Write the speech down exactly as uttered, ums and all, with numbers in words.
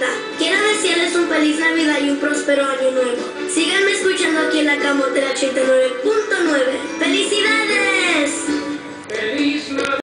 Navidad. Quiero desearles un feliz Navidad y un próspero año nuevo. Síganme escuchando aquí en la Camotera ochenta y nueve punto